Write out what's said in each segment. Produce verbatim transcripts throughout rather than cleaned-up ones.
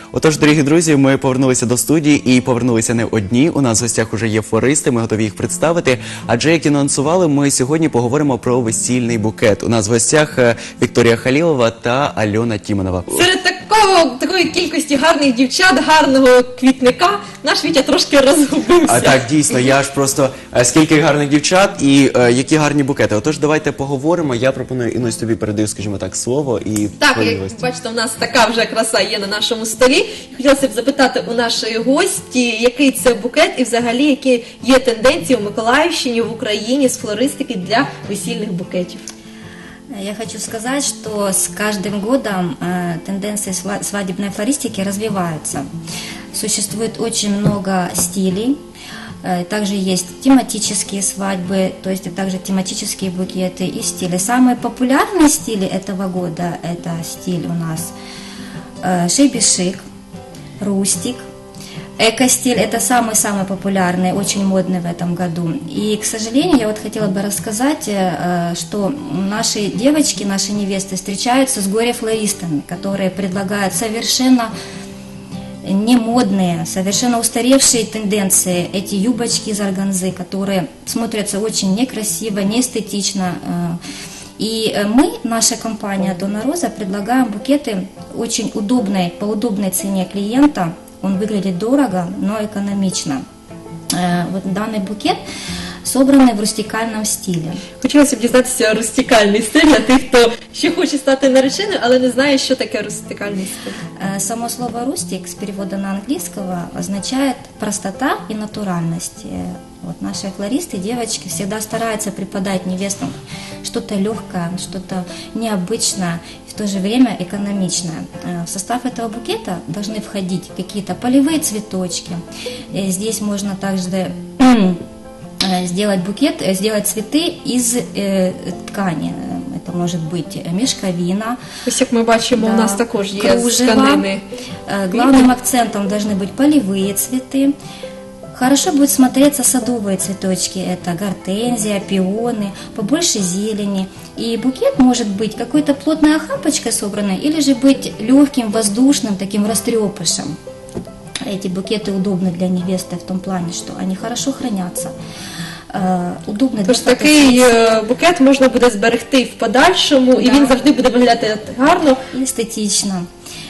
Отож, дорогі друзі, ми повернулися до студії і повернулися не одні. У нас в гостях уже є флористи, ми готові їх представити. Адже, як і анонсували, ми сьогодні поговоримо про весільний букет. У нас в гостях Вікторія Халілова та Альона Тімонова. Серед такого, такої кількості гарних дівчат, гарного квітника, наш Вітя трошки розгубився. А так, дійсно, я ж просто, е, скільки гарних дівчат і е, які гарні букети. Отож, давайте поговоримо. Я пропоную, Інось, тобі передаю, скажімо так, слово і Так, твої як гості. бачите, у нас така вже краса є на нашому столі. Хотілося б запитати у нашої гості, який це букет і взагалі, які є тенденції у Миколаївщині, в Україні з флористики для весільних букетів. Я хочу сказать, что с каждым годом э, тенденции сва- свадебной флористики развиваются. Существует очень много стилей, э, также есть тематические свадьбы, то есть также тематические букеты и стили. Самые популярные стили этого года – это стиль у нас э, шейби-шик, рустик. Эко-стиль – это самый-самый популярный, очень модный в этом году. И, к сожалению, я вот хотела бы рассказать, э, что наши девочки, наши невесты встречаются с горе-флористами, которые предлагают совершенно не модные, совершенно устаревшие тенденции. Эти юбочки из органзы, которые смотрятся очень некрасиво, неэстетично. И мы, наша компания Дона Роза, предлагаем букеты очень удобной, по удобной цене клиента. Он выглядит дорого, но экономично. Вот данный букет собранный в рустикальном стиле. Хотілося б дізнатися рустикальний стиль для тих, хто ще хоче стати нареченою, але не знає, що таке рустикальний стиль. Само слово «рустик» с перевода на английского означает простота и натуральность. Вот наши флористы, девочки, всегда стараются преподать невестам что-то легкое, что-то необычное, в то же время экономичное. В состав этого букета должны входить какие-то полевые цветочки. Здесь можно также сделать букет, сделать цветы из э, ткани. Это может быть мешковина. Ось як ми бачимо, да, у нас також є кружево. з тканини. Главным акцентом должны быть полевые цветы. Хорошо будут смотреться садовые цветочки, это гортензия, пионы, побольше зелени. И букет может быть какой-то плотной охапочкой собранной, или же быть легким, воздушным, таким растрепышем. Эти букеты удобны для невесты в том плане, что они хорошо хранятся. Удобно. Тож такий букет можна буде зберегти в подальшому, да, і він завжди буде виглядати гарно. Естетично.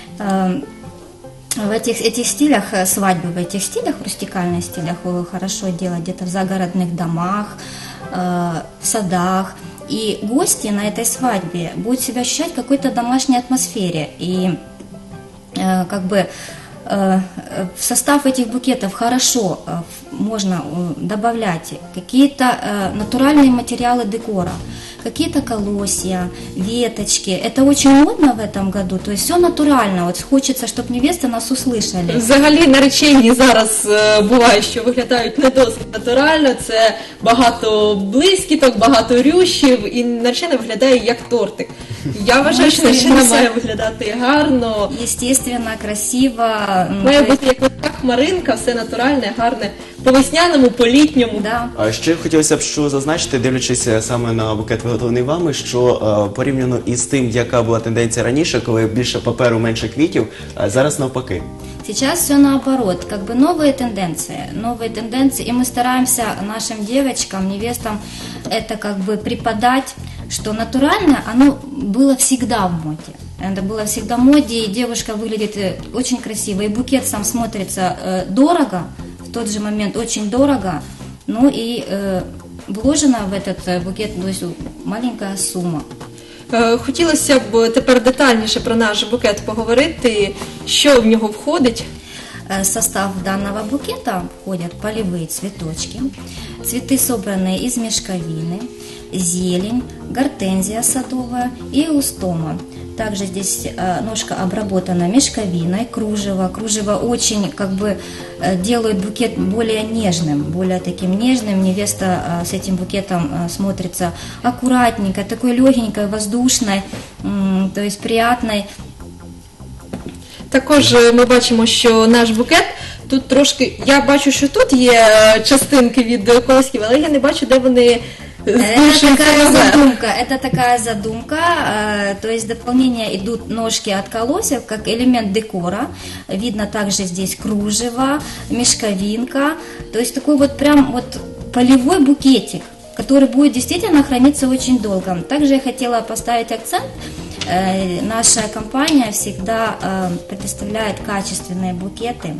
В этих, этих стилях свадьбы, в этих стилях, в рустикальных стилях хорошо делать где-то в загородных домах, в садах. И гости на этой свадьбе будут себя ощущать в какой-то домашней атмосфере. И как бы в состав этих букетов хорошо можно добавлять какие-то натуральные материалы декора, какие-то колосья, веточки. Это очень модно в этом году, то есть все натурально. Вот хочется, чтобы невесты нас услышали. Взагалі наречені зараз е, буває, що виглядають не досить натурально. Це багато блискіток, багато рющів, і наречена виглядає як тортик. Я вважаю, що наречена має виглядати гарно. Естественно, красиво. Має бути як така хмаринка, все натуральне, гарне, по-весняному, по-літньому. Да. А ще хотілося б що зазначити, дивлячись саме на букет, виготовлений вами, що е, порівняно із тим, яка була тенденція раніше, коли більше паперу, менше квітів, е, зараз навпаки. Сейчас все наоборот, как бы новые тенденции, новые тенденции, и мы стараемся нашим девочкам, невестам это как бы преподать, что натуральное, оно было всегда в моде. Это было всегда в моде, и девушка выглядит очень красиво, и букет сам смотрится э, дорого, в тот же момент очень дорого, ну и э, вложена в этот букет, то есть маленькая сумма. Хотілося б тепер детальніше про наш букет поговорити, що в нього входить. В состав данного букета входят полевые цветочки, цветы, собранные из мешковины, зелень, гортензия садовая и эустома. Также здесь ножка обработана мешковиной, кружево. Кружево очень как бы делает букет более нежным, более таким нежным. Невеста с этим букетом смотрится аккуратненько, такой легенькой, воздушной, то есть приятной. Також ми бачимо, що наш букет тут трошки, я бачу, що тут є частинки від колосків, але я не бачу, де вони Это такая задумка, задумка, это такая задумка, э, то есть дополнение идут ножки от колосьев, как элемент декора. Видно также здесь кружево, мешковинка, то есть такой вот прям вот полевой букетик, который будет действительно храниться очень долго. Также я хотела поставить акцент. Э, наша компания всегда э, предоставляет качественные букеты.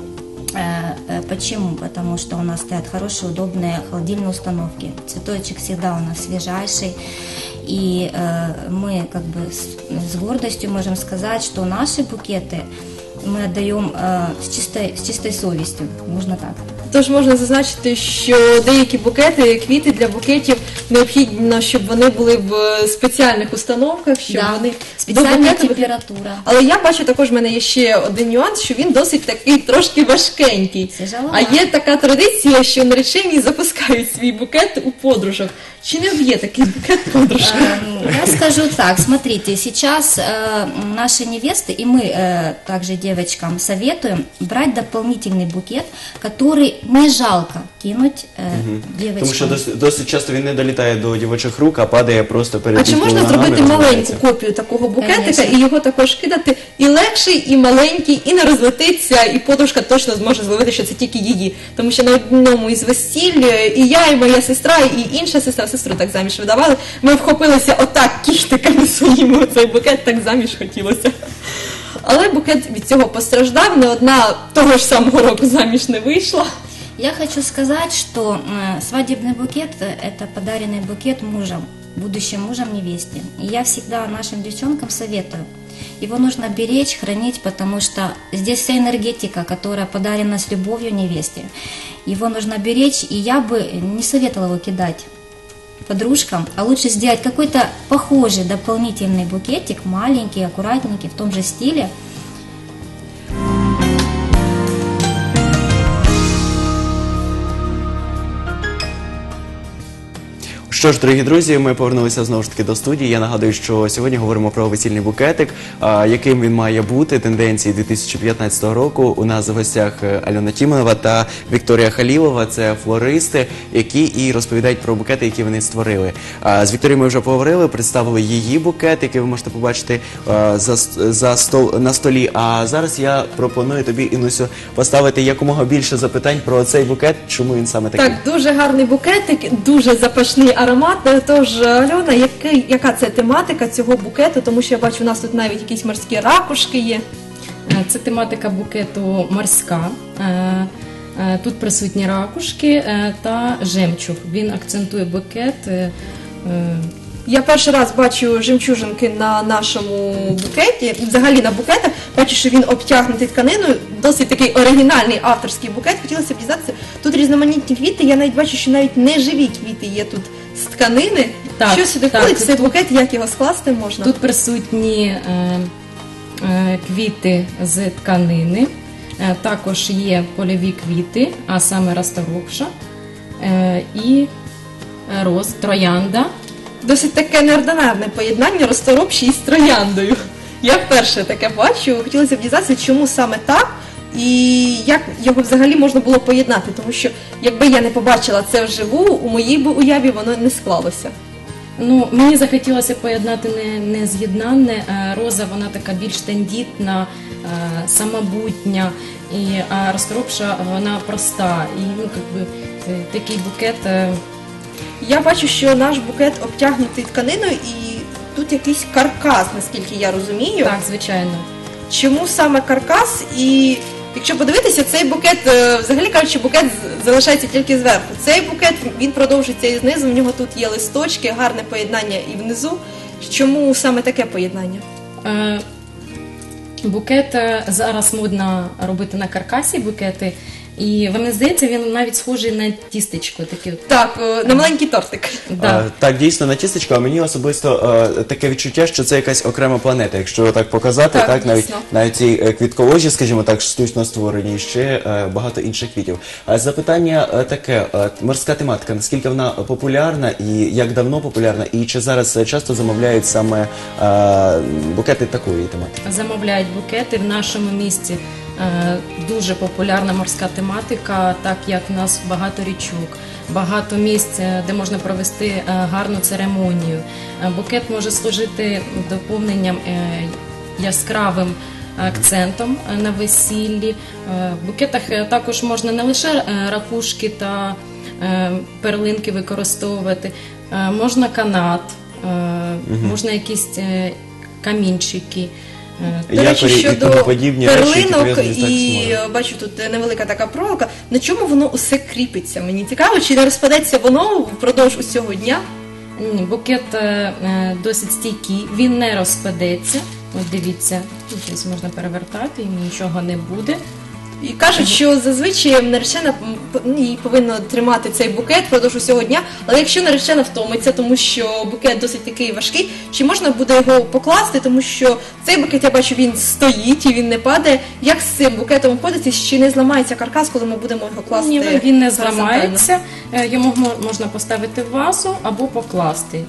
Э, Почему? Потому что у нас стоят хорошие, удобные холодильные установки. Цветочек всегда у нас свежайший. И э, мы как бы с, с гордостью можем сказать, что наши букеты мы отдаем э, с, чистой, с чистой совестью, можно так. Тож можна зазначити, що деякі букети, квіти для букетів необхідно, щоб вони були в спеціальних установках, щоб Да, вони спеціальна до букету- температура. Але я бачу, також в мене є ще один нюанс, що він досить такий трошки важкенький. Тяжело. А є така традиція, що наречені запускають свій букет у подружок. Чи не вб'є такий букет подружок? Эм, Я скажу так, смотрите, сейчас э, наши невесты и мы э, также девочкам советуем брать дополнительный букет, который не жалко кинуть э, девочкам. Тому що досить, досить часто він не долітає до дівочих рук, а падає просто перед А чи їхніми можна ногами, зробити маленьку розбивається. копію такого букетика Конечно. і його також кидати і легший, і маленький, і не розлетиться, і подружка точно зможе зловити, що це тільки її. Тому що на одному із весіль і я, і моя сестра, і інша сестра, сестру так заміж видавали, ми вхопилися отак кіштиками своїми, оцей букет так заміж хотілося. Але букет від цього постраждав, не одна того ж самого року заміж не вийшла. Я хочу сказать, что э, свадебный букет – это подаренный букет мужем, будущим мужем невесте. И я всегда нашим девчонкам советую. Его нужно беречь, хранить, потому что здесь вся энергетика, которая подарена с любовью невесте. Его нужно беречь, и я бы не советовала его кидать подружкам, а лучше сделать какой-то похожий дополнительный букетик, маленький, аккуратненький, в том же стиле. Що ж, дорогі друзі, ми повернулися знову ж таки до студії. Я нагадую, що сьогодні говоримо про весільний букетик, а, яким він має бути, тенденції дві тисячі п'ятнадцятого року. У нас в гостях е, Альона Тіменова та Вікторія Халілова. Це флористи, які і розповідають про букети, які вони створили. А, з Вікторією ми вже поговорили, представили її букет, який ви можете побачити е, за, за стол, на столі. А зараз я пропоную тобі, Інусю, поставити якомога більше запитань про цей букет, чому він саме такий. Так, дуже гарний букетик, дуже запашний аромат. Тож, Альона, який, яка це тематика цього букету? Тому що я бачу, у нас тут навіть якісь морські ракушки є. Е, Це тематика букету морська. Е, е, Тут присутні ракушки е, та жемчуг. Він акцентує букет. е, е, Я перший раз бачу жемчужинки на нашому букеті, взагалі на букетах. Бачу, що він обтягнутий тканиною, досить такий оригінальний авторський букет. Хотілося б дізнатися, тут різноманітні квіти, я навіть бачу, що навіть неживі квіти є тут з тканини. Так, Що сюди так, входить в цей тут- букет, як його скласти можна? Тут присутні е, е, квіти з тканини. Е, Також є польові квіти, а саме расторопша е, і е, роз, троянда. Досить таке неординарне поєднання розторопші із трояндою. Я вперше таке бачу. Хотілося б дізнатися, чому саме так і як його взагалі можна було поєднати. Тому що якби я не побачила це вживу, у моїй би уяві воно не склалося. Ну, мені захотілося поєднати не, не з'єднанне. Е, Роза, вона така більш тендітна, е, самобутня, і, а розторопша, вона проста. І ну, якби, е, такий букет. е, Я бачу, що наш букет обтягнутий тканиною і тут якийсь каркас, наскільки я розумію. Так, звичайно. Чому саме каркас? І якщо подивитися, цей букет, е, взагалі кажучи, букет з- залишається тільки зверху. Цей букет, він продовжується і знизу, в нього тут є листочки, гарне поєднання і внизу. Чому саме таке поєднання? Е, Букет е, зараз модно робити на каркасі букети. І мені здається, він навіть схожий на тістечко. Таке. Так, е, на маленький тортик. Да. Е, Так, дійсно, на тістечко, а мені особисто е, таке відчуття, що це якась окрема планета. Якщо так показати, Так, так, навіть, дійсно. навіть ці е, квітколожі, скажімо так, штучно створені, і ще е, багато інших квітів. А запитання е, таке, е, морська тематика, наскільки вона популярна і як давно популярна, і чи зараз е, часто замовляють саме е, букети такої тематики? Замовляють букети в нашому місті. е, дуже популярна морська тематика, так як в нас багато річок, багато місць, е, де можна провести е, гарну церемонію. Е, Букет може служити доповненням е, яскравим акцентом е, на весіллі. Е, В букетах е, також можна не лише е, ракушки та е, перлинки використовувати, е, можна канат, е, можна якісь е, камінчики. Е, До речі, Якорі і щодо тому подібні речі, які перлинок, пов'язані так з і морем. бачу тут невелика така проволока. На чому воно усе кріпиться? Мені цікаво, чи не розпадеться воно впродовж усього дня? Ні, букет е, е, досить стійкий, він не розпадеться. От дивіться, тут ось можна перевертати, і нічого не буде. І кажуть, що зазвичай наречена м, їй повинна тримати цей букет впродовж усього дня, але якщо наречена втомиться, тому що букет досить такий важкий, чи можна буде його покласти, тому що цей букет, я бачу, він стоїть і він не падає. Як з цим букетом обходитись, чи не зламається каркас, коли ми будемо його класти? Ні, він не горизонтально? зламається, е, його мо- можна поставити в вазу або покласти.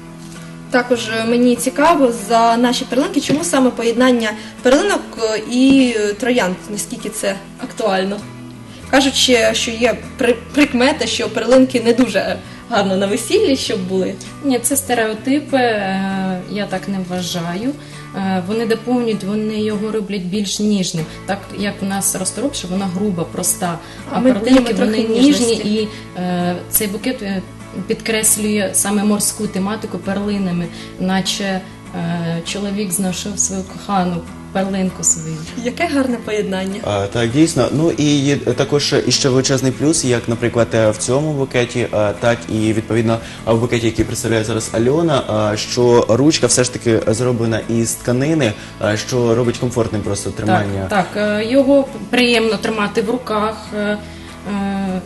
Також мені цікаво за наші перлинки, чому саме поєднання перлинок і троянд, наскільки це актуально. Кажуть, ще, що є при- прикмета, що перлинки не дуже гарно на весіллі, щоб були. Ні, це стереотипи, е, я так не вважаю. Е, Вони доповнюють, вони його роблять більш ніжним. Так як в нас розторопша, вона груба, проста, А а ми перлинки даємо трохи вони ніжні, ніжності. і е, цей букет е, підкреслює саме морську тематику перлинами, наче е, чоловік знайшов свою кохану перлинку свою. Яке гарне поєднання. А, так, дійсно. Ну і є також іще величезний плюс, як, наприклад, е, в цьому букеті, а, так і відповідно а, в букеті, який представляє зараз Альона, а, що ручка все ж таки зроблена із тканини, а, що робить комфортним просто тримання. Так, так, е, його приємно тримати в руках. е, е,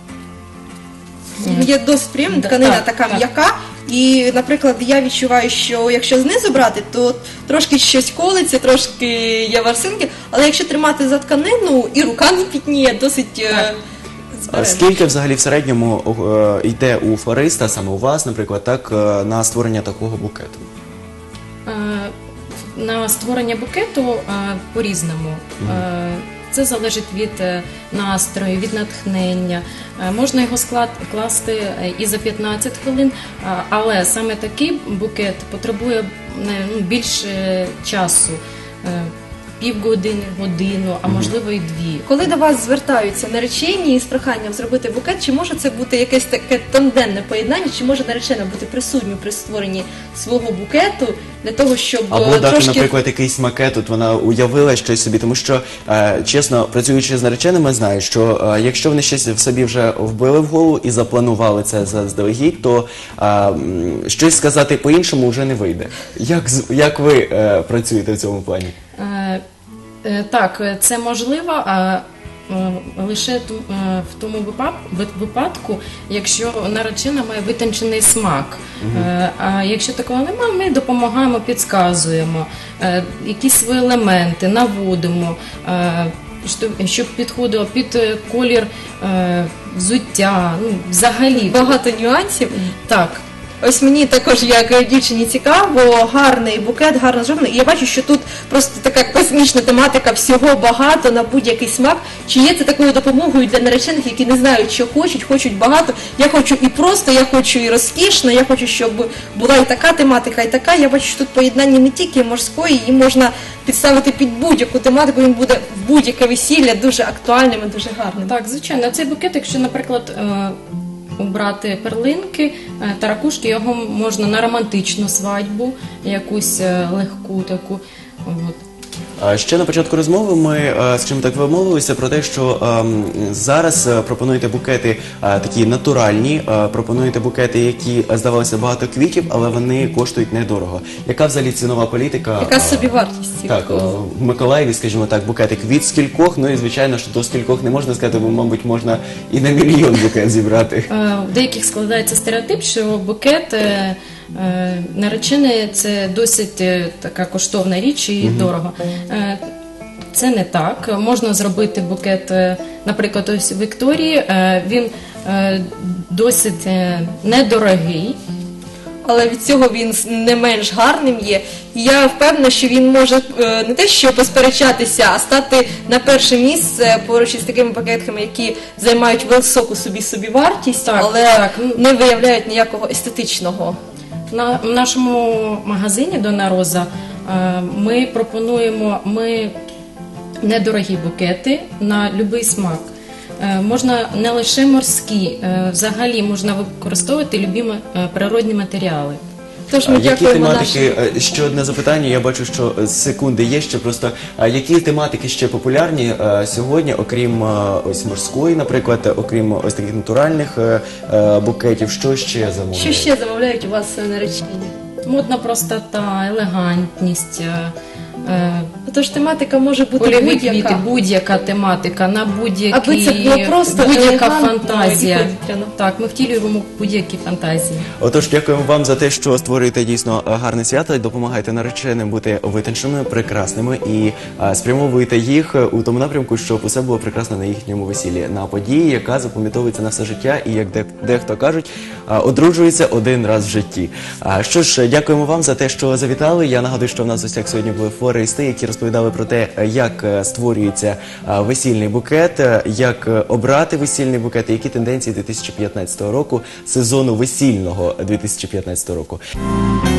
Є досить приємна, Да, тканина так, така так. м'яка. І, наприклад, я відчуваю, що якщо знизу брати, то трошки щось колиться, трошки є ворсинки, але якщо тримати за тканину, і рука не пітніє, досить е, Так. А збережно. скільки взагалі в середньому е, йде у флориста, саме у вас, наприклад, так, е, на створення такого букету? Е, На створення букету е, по-різному. Е, Це залежить від е, настрою, від натхнення. Е, Можна його склад, класти е, і за п'ятнадцять хвилин, е, але саме такий букет потребує е, ну, більше часу. Е, Півгодини, годину, а можливо і дві. Коли до вас звертаються наречені з проханням зробити букет, чи може це бути якесь таке тандемне поєднання, чи може наречена бути присутньою при створенні свого букету для того, щоб Або е, дати, трошки наприклад, якийсь макет, от вона уявила щось собі, тому що, е, чесно, працюючи з нареченими, знаю, що е, якщо вони щось в собі вже вбили в голову і запланували це заздалегідь, то е, м, щось сказати по-іншому вже не вийде. Як, з- як ви е, працюєте в цьому плані? Е, е, Так, е, це можливо, а е, лише ту- е, в тому випа- ви- випадку, якщо наречена має витончений смак. Е, А якщо такого немає, ми допомагаємо, підказуємо, е, якісь свої елементи наводимо, е, що- щоб підходило під е, колір е, взуття, ну, взагалі. багато нюансів. Так. Ось мені також, як дівчині, цікаво, гарний букет, гарно зроблений. І я бачу, що тут просто така космічна тематика, всього багато на будь-який смак. Чи є це такою допомогою для наречених, які не знають, що хочуть, хочуть багато. Я хочу і просто, я хочу і розкішно, я хочу, щоб була і така тематика, і така. Я бачу, що тут поєднання не тільки морської, її можна підставити під будь-яку тематику, він буде в будь-яке весілля дуже актуальним і дуже гарним. Так, звичайно, цей букет, якщо, наприклад, е, убрати перлинки е, та ракушки, його можна на романтичну свадьбу, якусь е, легку таку. От. А ще на початку розмови ми, е, скажімо так, вимовилися про те, що ем, зараз е, пропонуєте букети е, такі натуральні, е, пропонуєте букети, які е, здавалося багато квітів, але вони коштують недорого. Яка взагалі цінова політика? Яка е, собівартість цих, Так, о, в Миколаєві, скажімо так, букетик від скількох, ну і звичайно, що до скількох не можна сказати, бо, мабуть, можна і на мільйон букет зібрати. Е, У деяких складається стереотип, що букет е, е, наречений – це досить е, така коштовна річ і дорого. Е, Це не так. Можна зробити букет, е, наприклад, ось Вікторії, е, він е, досить е, недорогий. але від цього він с- не менш гарним є. І я впевнена, що він може е, не те, що посперечатися, а стати на перше місце поруч із такими пакетиками, які займають високу собі собівартість, Так, але так. не виявляють ніякого естетичного. На в нашому магазині Дона Роза е, ми пропонуємо ми недорогі букети на будь-який смак. Е, Можна не лише морські, е, взагалі можна використовувати любі е, природні матеріали. Тож А ми які дякуємо нашим. тематики, е, ще одне запитання, я бачу, що е, секунди є ще просто, а які тематики ще популярні е, сьогодні, окрім е, ось морської, наприклад, е, окрім ось таких натуральних е, е, букетів, що ще замовляють? Що ще замовляють у вас е, наречені? Модна простота, елегантність, е, е, Тож тематика може бути польові будь-яка. квіти, будь-яка тематика, на будь-які, Аби це було просто будь-яка елегантно фантазія. і повітряно. Так, ми втілюємо будь-які фантазії. Отож, дякуємо вам за те, що створюєте дійсно е, гарне свято, допомагаєте нареченим бути витонченими, прекрасними і е, спрямовуєте їх е, у тому напрямку, щоб усе було прекрасно на їхньому весіллі, на події, яка запам'ятовується на все життя, і як де- дехто кажуть, е, одружується один раз в житті. А що ж, дякуємо вам за те, що завітали. Я нагадую, що в нас в гостях сьогодні були флористи, які розповідали про те, е, як е, створюється е, весільний букет, е, як е, обрати весільний букет, і які тенденції дві тисячі п'ятнадцятого року, сезону весільного дві тисячі п'ятнадцятого року.